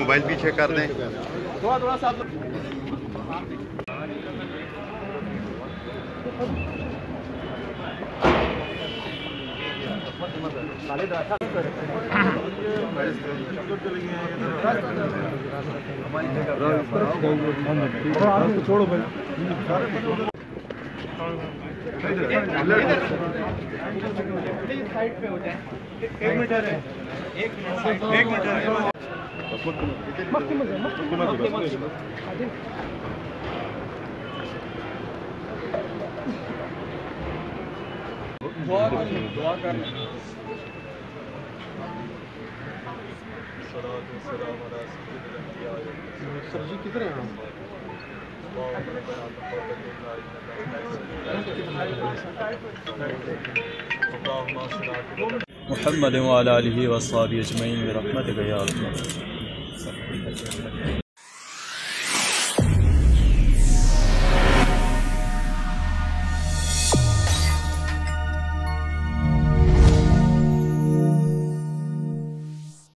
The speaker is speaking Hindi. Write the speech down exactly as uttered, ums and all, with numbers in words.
मोबाइल पीछे कर दें। थोड़ा थोड़ा सा छोड़ो साइड पे हो जाए। एक मीटर है, एक एक मीटर है। मस्ती मजे मस्ती मजे दुआ कर दुआ कर सर जी किधर हैं मुहम्मद व अला आलिहि व अस्हाबिहि अजमईन बिरहमतिक या अरहमर